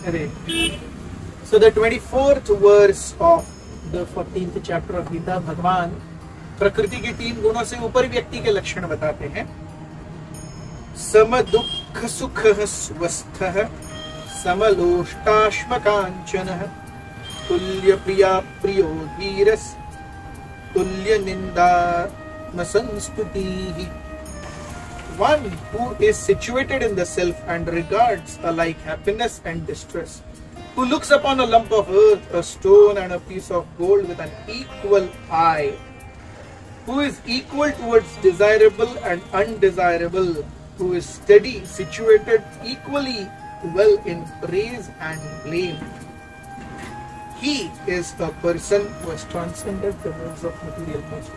So the 24th verse of the 14th chapter of Gita, भगवान प्रकृति के 3 गुणों से ऊपर व्यक्ति के लक्षण बताते हैं। सम दुख सुखः स्वस्थः, समलोष्टाश्मकाञ्चनः, तुल्य प्रिया प्रियो धीरस्, तुल्य निंदा संस्तुतिः। One who is situated in the self and regards alike happiness and distress, who looks upon a lump of earth, a stone and a piece of gold with an equal eye, who is equal towards desirable and undesirable, who is steady, situated equally well in praise and blame. He is a person who has transcended the worlds of material nature.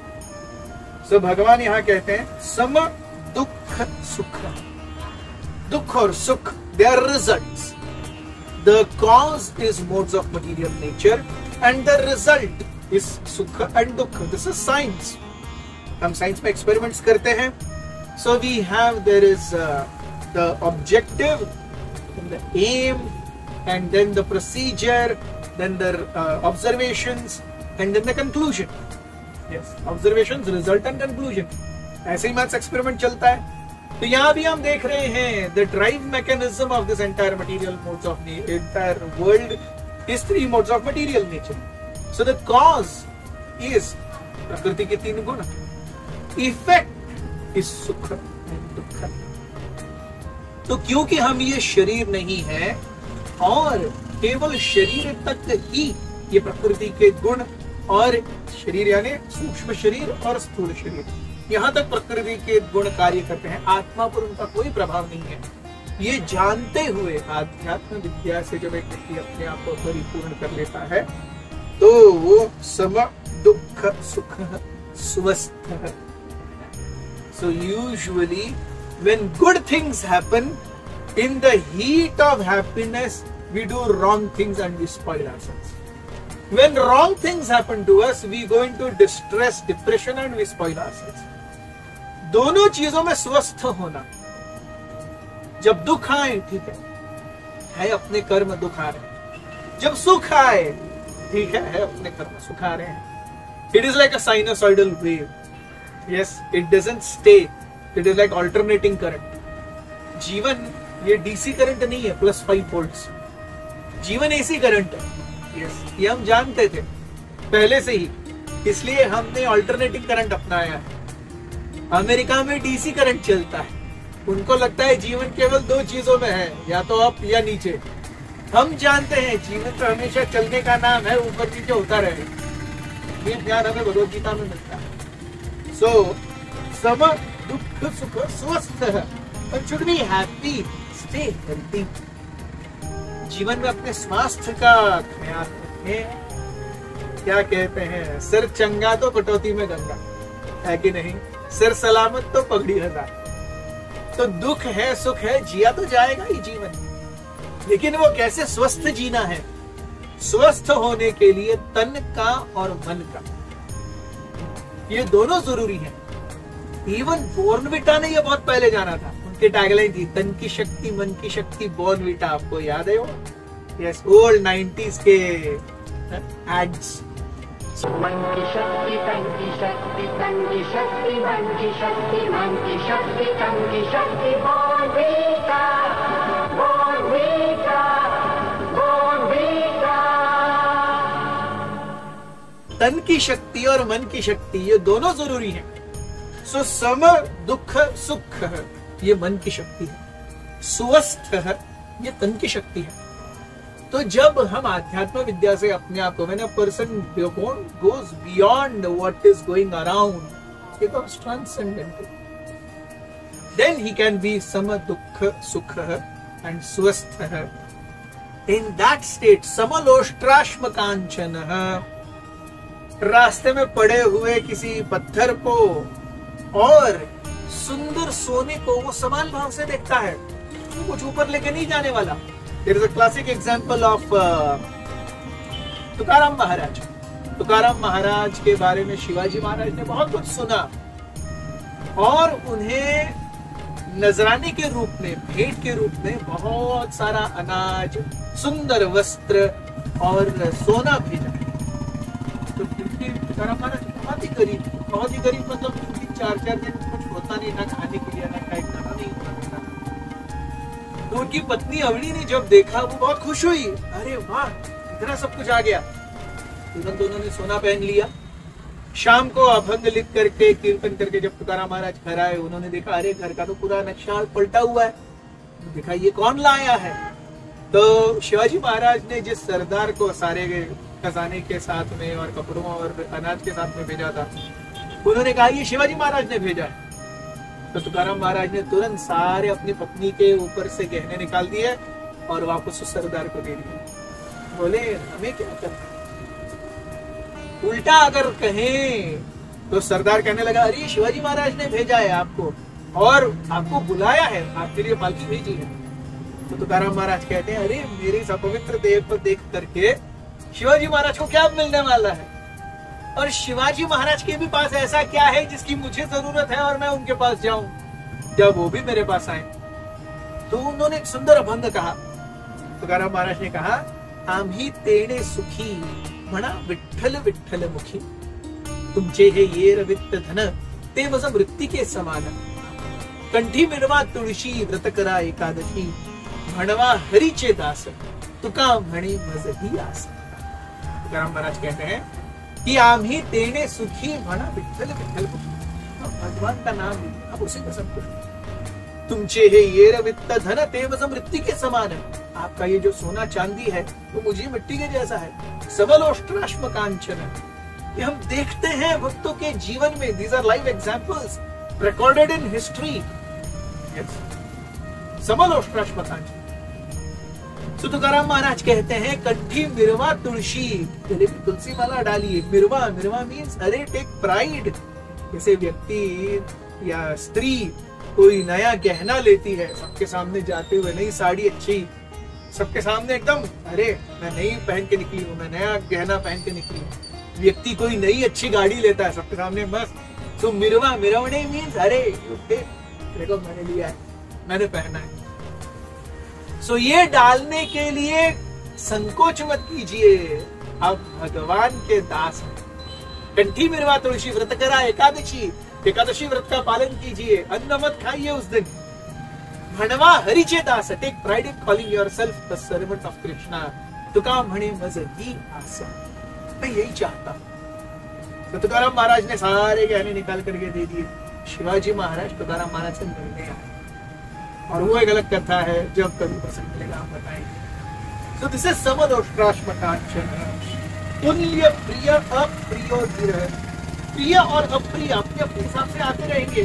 So भगवान यहाँ कहते हैं सम दुख सुख, दुख और सुख, they are results. The cause is modes of material nature and the result is sukha and dukkha. This is science. हम साइंस में एक्सपेरिमेंट्स करते हैं. So we have, there is the objective, and the aim, and then the procedure, then the observations, and then the conclusion. Yes, observations, result and conclusion. ऐसे ही maths experiment चलता है. तो यहाँ भी हम देख रहे हैं the drive mechanism of this entire material modes of the entire world is 3 modes of material nature. So the cause is प्रकृति के 3 गुण, effect is सुख and दुख. तो क्योंकि हम ये शरीर नहीं है और केवल शरीर तक ही ये प्रकृति के गुण, और शरीर यानी सूक्ष्म शरीर और स्थूल शरीर, यहाँ तक प्रकृति के गुण कार्य करते हैं, आत्मा पर उनका कोई प्रभाव नहीं है. ये जानते हुए आध्यात्म विद्या से जब एक व्यक्ति अपने आप को परिपूर्ण कर लेता है तो वो सम दुख सुख स्वस्थ है. So usually when good things happen, in the heat of happiness we do wrong things and we spoil ourselves. When wrong things happen to us, we go into distress, depression and we spoil ourselves. दोनों चीजों में स्वस्थ होना. जब दुख आए ठीक है अपने कर्म दुख आ रहे हैं. जब सुख आए ठीक है अपने कर्म सुख आ रहे हैं. It is like a sinusoidal wave. Yes, it doesn't stay. It is like alternating current. जीवन ये डीसी करंट नहीं है +5 वोल्ट्स. जीवन एसी करंट है. Yes, ये हम जानते थे पहले से ही, इसलिए हमने अल्टरनेटिंग करंट अपनाया है. अमेरिका में डीसी करंट चलता है. उनको लगता है जीवन केवल 2 चीजों में है, या तो अप या नीचे. हम जानते हैं जीवन तो हमेशा चलने का नाम है, ऊपर नीचे होता रहे. ये ज्ञान हमें भगवद गीता में मिलता है. सो सम दुख सुख स्वस्थ है. Should be happy, stay healthy. जीवन में अपने स्वास्थ्य का ख्याल रखें. क्या कहते हैं, सिर चंगा तो कटौती में गंगा, है कि नहीं? सिर सलामत तो पगड़ी हजार. तो दुख है सुख है, जिया तो जाएगा ही जीवन, लेकिन वो कैसे स्वस्थ जीना है. स्वस्थ होने के लिए तन का और मन का, ये दोनों जरूरी है. इवन बॉर्नविटा ने ये बहुत पहले जाना था. उनकी टैगलाइन थी तन की शक्ति मन की शक्ति बॉर्नविटा. आपको याद है वो? यस, ओल्ड 90s के एड्स. मन की शक्ति तन की शक्ति, तन की शक्ति मन की शक्ति, मन की शक्ति तन की शक्ति. Bournvita Bournvita Bournvita. तन की शक्ति और मन की शक्ति ये दोनों जरूरी हैं. सो सम दुख सुख है, ये मन की शक्ति है. स्वस्थ है, ये तन की शक्ति है. तो जब हम आध्यात्म विद्या से अपने आप को, when a person goes beyond what is going around, becomes transcendental, then he can be सम दुख सुख एंड स्वस्थ. इन दैट स्टेट समलोष्ट्राश्म कांचन, रास्ते में पड़े हुए किसी पत्थर को और सुंदर सोने को वो समान भाव से देखता है. वो कुछ ऊपर लेके नहीं जाने वाला. There is a classic example of Tukaram महाराज. तुकाराम महाराज के बारे में शिवाजी महाराज ने बहुत कुछ सुना और उन्हें नजराने के रूप में, भेंट के रूप में बहुत सारा अनाज, सुंदर वस्त्र और सोना भेजा। तो तुकाराम महाराज बहुत ही गरीब मतलब 4-4 दिन कुछ होता नहीं, ना खाने के लिए, ना खाए खाना नहीं होता। तो उनकी पत्नी अवनी ने जब देखा वो बहुत खुश हुई, अरे वाह इतना सब कुछ आ गया। तुरंत उन्होंने सोना पहन लिया। शाम को अभंग लिख करके, कीर्तन करके जब तुकाराम महाराज घर आए, उन्होंने देखा अरे घर का तो पूरा नक्शा पलटा हुआ है। देखा ये कौन लाया है। तो शिवाजी महाराज ने जिस सरदार को सारे खजाने के साथ में और कपड़ों और अनाज के साथ में भेजा था, उन्होंने कहा ये शिवाजी महाराज ने भेजा है। तो तुकाराम महाराज ने तुरंत सारे अपनी पत्नी के ऊपर से गहने निकाल दिए और वापस उस सरदार को दे दिए। बोले हमें क्या करना। उल्टा अगर कहें तो सरदार कहने लगा अरे शिवाजी महाराज ने भेजा है आपको और आपको बुलाया है, आपके लिए पालकी भेजी है। तो तुकाराम महाराज कहते हैं अरे मेरे इस अपवित्र देह पर देख करके शिवाजी महाराज को क्या मिलने वाला है, और शिवाजी महाराज के भी पास ऐसा क्या है जिसकी मुझे जरूरत है और मैं उनके पास जाऊं, जब वो भी मेरे पास आए। तो उन्होंने एक सुंदर अभंग कहा। तुकाराम महाराज ने कहा आम्ही तेणे सुखी म्हणा विठ्ठल विठ्ठल मुखी, तुमचे हे येर वित्त धन ते वज मृत्तिके समान, कंठी मिरवा तुळशी व्रत करा एकादशी, म्हणवा हरीचे दास तुका म्हणे मज ही आस। तुकाराम महाराज कहते हैं कि आम्ही तेणे सुखी म्हणा विठ्ठल विठ्ठल मुखी, भगवान का नाम लीजिए अब उसी का सब कुछ। तुमचे हे येर वित्त धन ते वज मृत्तिके समान, आपका ये जो सोना चांदी है वो मुझे मिट्टी के जैसा है। सबलोष्ट्राश्म कांचन, ये हम देखते हैं भक्तों के जीवन में, these are live examples recorded in history. सबलोष्ट्राश्म कांचन। तो तुकाराम महाराज कहते हैं कंठी मिरवा तुलसी, गले में तुलसी माला डालिए। मिरवा, मिरवा मीन्स अरे टेक प्राइड। जैसे व्यक्ति या स्त्री कोई नया गहना लेती है, सबके सामने जाते हुए, नई साड़ी अच्छी, सबके सामने एकदम अरे मैं नई पहन के निकली हूँ, मैं नया गहना पहन के निकली हूँ। व्यक्ति कोई नई अच्छी गाड़ी लेता है, सबके सामने मस्त। तो मिरवा, मिरवणे मीन्स अरे देखो मैंने लिया है, मैंने पहना है। सो ये डालने के लिए संकोच मत कीजिए, आप भगवान के दास हैं। कंठी मिरवा तुलसी व्रत करा एकादशी, एकादशी व्रत का पालन कीजिए, अन्न मत खाइए उस दिन। म्हणवा हरीचे दास, take pride in calling yourself the servant of Krishna, Tuka म्हणे मज ही आस, मैं यही चाहता हूं। तो तुकाराम महाराज ने सारे गहने निकाल करके दे दिए। शिवाजी महाराज तुकाराम महाराज से मिलने आए, और वो एक अलग कथा है, जब कभी प्रसंग मिलेगा हम बताएंगे। So this is समलोष्ट्राश्म कांचन, तुल्य प्रिय अप्रियो धीर। प्रिय और अप्रिय अपने अपने हिसाब से आते रहेंगे।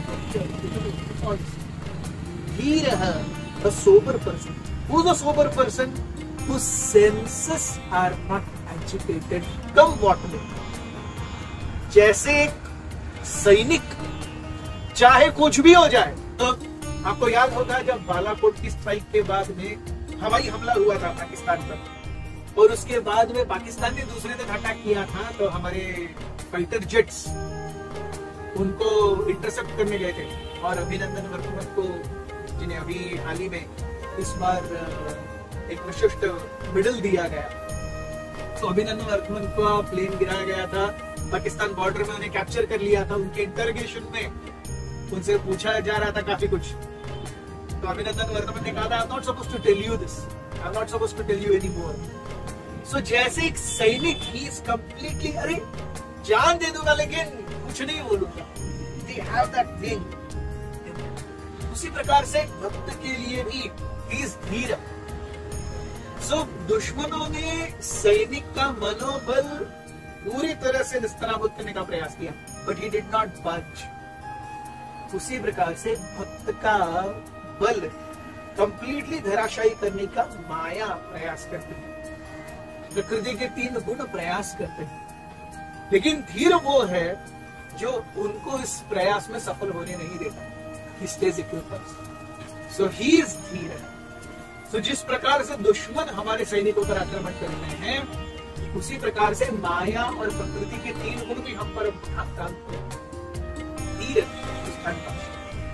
धीर, a sober person. Who's a sober person? Whose senses are not agitated. Come what may. जैसे एक सैनिक चाहे कुछ भी हो जाए, तो आपको याद होगा जब बालाकोट की स्ट्राइक के बाद में हवाई हमला हुआ था पाकिस्तान पर, और उसके बाद में पाकिस्तान ने दूसरे दिन अटैक किया था, तो हमारे फाइटर जेट्स उनको इंटरसेप्ट करने गए थे, और अभिनंदन वर्तमान को, जिन्हें अभी हाल ही में इस बार एक विशिष्ट मेडल दिया गया, तो अभिनंदन वर्तमान को प्लेन गिराया गया था, पाकिस्तान बॉर्डर में उन्हें कैप्चर कर लिया था। उनके इंटरोगेशन में उनसे पूछा जा रहा था काफी कुछ, तो अभिनंदन वर्तमान ने कहा था, I am not supposed to tell you this, I am not supposed to tell you any more. So जैसे एक सैनिक, ही इज कंप्लीटली अरे जान दे दूंगा लेकिन कुछ नहीं बोलूंगा, दे हैव दैट थिंग। उसी प्रकार से भक्त के लिए भी ही इज धीर। सो दुश्मनों ने सैनिक का मनोबल पूरी तरह से निस्तानाबूद करने का प्रयास किया, बट ही डिड नॉट बच। उसी प्रकार से भक्त का बल कंप्लीटली धराशायी करने का माया प्रयास करते हैं, प्रकृति के 3 गुण प्रयास करते हैं, लेकिन धीर वो है जो उनको इस प्रयास में सफल होने नहीं देता। He stays equipped. So he is धीर। So जिस प्रकार से दुश्मन हमारे सैनिकों पर आक्रमण कर रहे हैं, उसी प्रकार से माया और प्रकृति के 3 गुण भी हम पर काम करते हैं। धीर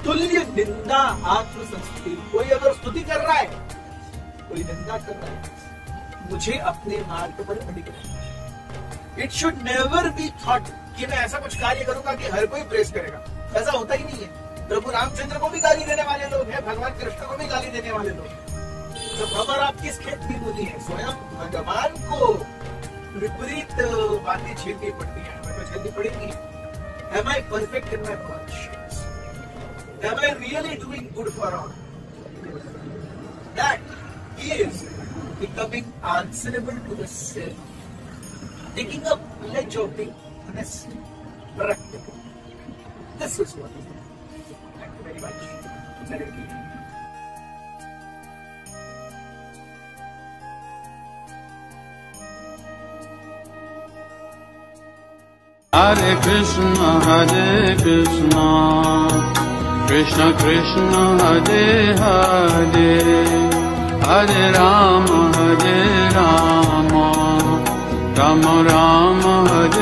तुल्य निंदा आत्मसंस्तुति। कोई अगर स्तुति कर रहा है, कोई निंदा कर रहा है, मुझे अपने मार्ग पर अडिग रहना। It should never be thought कि मैं ऐसा कुछ कार्य करूंगा कि हर कोई प्रेस करेगा। ऐसा होता ही नहीं है। प्रभु रामचंद्र को भी गाली देने वाले लोग हैं, भगवान कृष्ण को भी गाली देने वाले लोग हैं। तो खबर आप किस खेत की बुद्धि है? स्वयं भगवान को विपरीत बातें झेलनी पड़ती है, हमें झेलनी पड़ेगी। Am I perfect in my conscience? Am I really doing good for all? That is becoming answerable to the self, taking a pledge of being honest, practical. This is what is. Thank you very much. Hare Krishna, Krishna Krishna, Hare Hare, Hare Rama, Rama Rama, Hare